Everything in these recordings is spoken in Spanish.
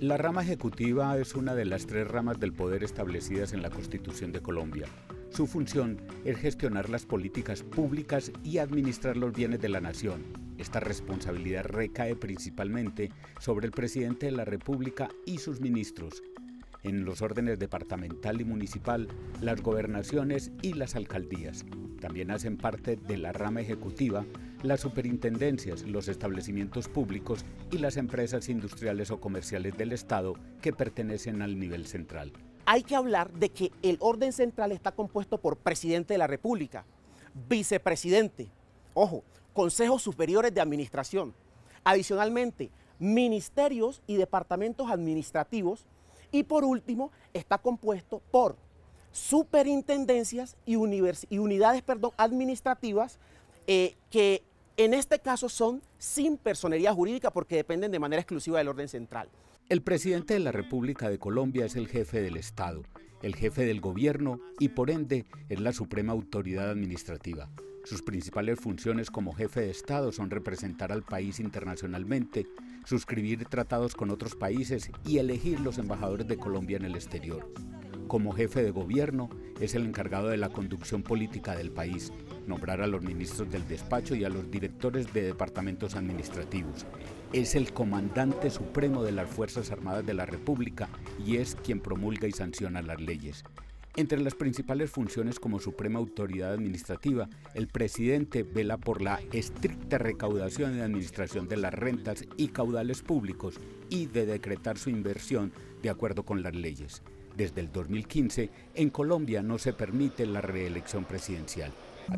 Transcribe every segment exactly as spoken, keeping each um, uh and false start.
La rama ejecutiva es una de las tres ramas del poder establecidas en la Constitución de Colombia. Su función es gestionar las políticas públicas y administrar los bienes de la nación. Esta responsabilidad recae principalmente sobre el presidente de la República y sus ministros. En los órdenes departamental y municipal, las gobernaciones y las alcaldías. También hacen parte de la rama ejecutiva las superintendencias, los establecimientos públicos y las empresas industriales o comerciales del Estado que pertenecen al nivel central. Hay que hablar de que el orden central está compuesto por presidente de la República, vicepresidente, ojo, consejos superiores de administración, adicionalmente ministerios y departamentos administrativos y por último está compuesto por superintendencias y, y unidades perdón, administrativas eh, que en este caso son sin personería jurídica porque dependen de manera exclusiva del orden central. El presidente de la República de Colombia es el jefe del Estado, el jefe del gobierno y por ende es la suprema autoridad administrativa. Sus principales funciones como jefe de Estado son representar al país internacionalmente, suscribir tratados con otros países y elegir los embajadores de Colombia en el exterior. Como jefe de gobierno, es el encargado de la conducción política del país, nombrar a los ministros del despacho y a los directores de departamentos administrativos. Es el comandante supremo de las Fuerzas Armadas de la República y es quien promulga y sanciona las leyes. Entre las principales funciones como suprema autoridad administrativa, el presidente vela por la estricta recaudación y administración de las rentas y caudales públicos y de decretar su inversión de acuerdo con las leyes. Desde el dos mil quince, en Colombia no se permite la reelección presidencial.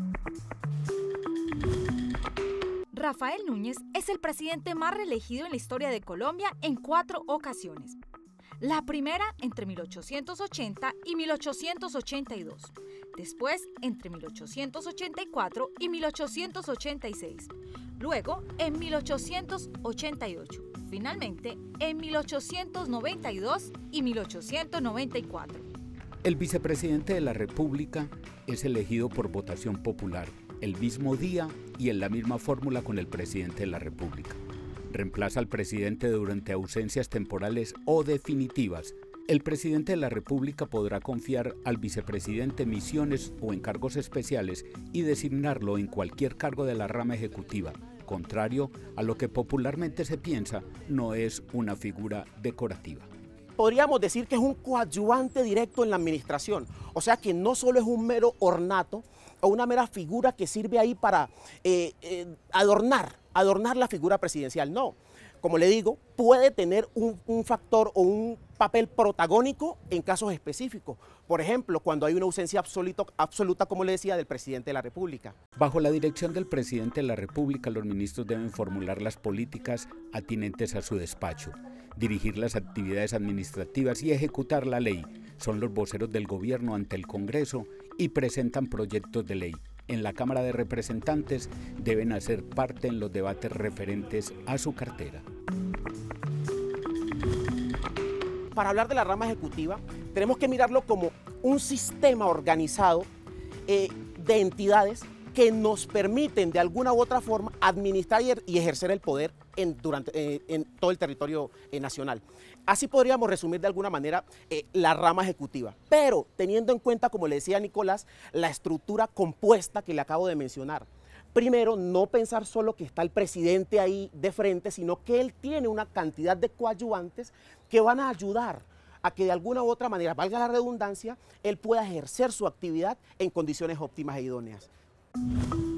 Rafael Núñez es el presidente más reelegido en la historia de Colombia en cuatro ocasiones. La primera entre mil ochocientos ochenta y mil ochocientos ochenta y dos, después entre mil ochocientos ochenta y cuatro y mil ochocientos ochenta y seis, luego en mil ochocientos ochenta y ocho, finalmente en mil ochocientos noventa y dos y mil ochocientos noventa y cuatro. El vicepresidente de la República es elegido por votación popular el mismo día y en la misma fórmula con el presidente de la República. Reemplaza al presidente durante ausencias temporales o definitivas. El presidente de la República podrá confiar al vicepresidente misiones o encargos especiales y designarlo en cualquier cargo de la rama ejecutiva. Contrario a lo que popularmente se piensa, no es una figura decorativa. Podríamos decir que es un coadyuvante directo en la administración, o sea que no solo es un mero ornato o una mera figura que sirve ahí para eh, eh, adornar, adornar la figura presidencial, no. Como le digo, puede tener un, un factor o un papel protagónico en casos específicos. Por ejemplo, cuando hay una ausencia absoluta, absoluta, como le decía, del presidente de la República. Bajo la dirección del presidente de la República, los ministros deben formular las políticas atinentes a su despacho, dirigir las actividades administrativas y ejecutar la ley. Son los voceros del gobierno ante el Congreso y presentan proyectos de ley. En la Cámara de Representantes deben hacer parte en los debates referentes a su cartera. Para hablar de la rama ejecutiva, tenemos que mirarlo como un sistema organizado eh, de entidades que nos permiten de alguna u otra forma administrar y ejercer el poder en, durante, eh, en todo el territorio eh, nacional. Así podríamos resumir de alguna manera eh, la rama ejecutiva, pero teniendo en cuenta, como le decía Nicolás, la estructura compuesta que le acabo de mencionar. Primero, no pensar solo que está el presidente ahí de frente, sino que él tiene una cantidad de coadyuvantes que van a ayudar a que de alguna u otra manera, valga la redundancia, él pueda ejercer su actividad en condiciones óptimas e idóneas.